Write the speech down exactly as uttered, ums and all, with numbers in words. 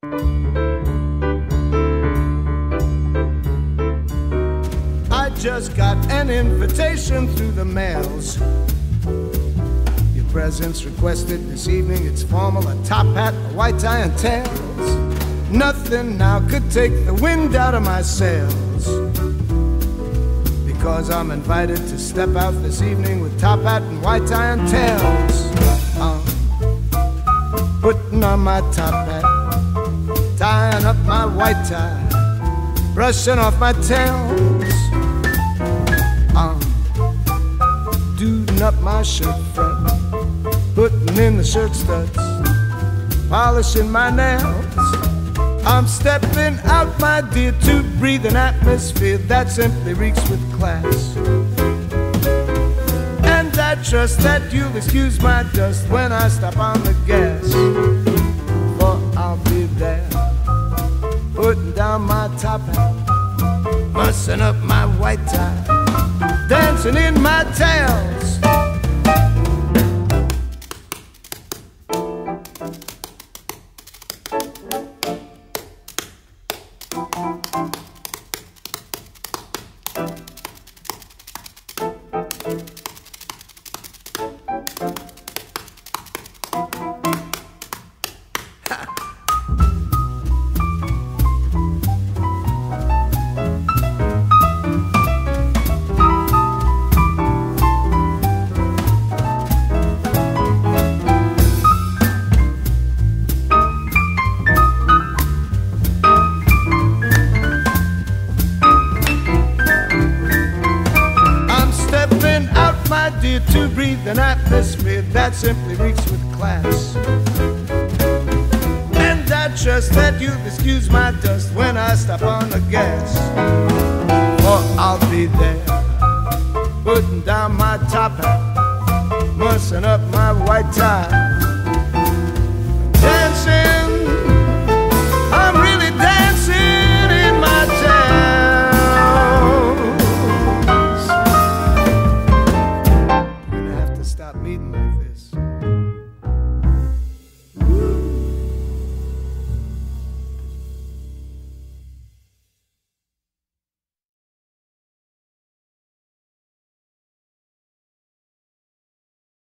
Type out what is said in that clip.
I just got an invitation through the mails. Your presence requested this evening. It's formal, a top hat, a white tie and tails. Nothing now could take the wind out of my sails, because I'm invited to step out this evening with top hat and white tie and tails. I'm putting on my top hat, tying up my white tie, brushing off my tails. I'm duding up my shirt front, putting in the shirt studs, polishing my nails. I'm stepping out, my dear, to breathe an atmosphere that simply reeks with class. And I trust that you'll excuse my dust when I stop on the gas, for I'll be there, putting down my top hat, mussing up my white tie, dancing in my tails. To breathe an atmosphere that simply reeks with class. And I trust that you'll excuse my dust when I stop on the gas, for I'll be there, putting down my top hat, mussing up my white tie, dancing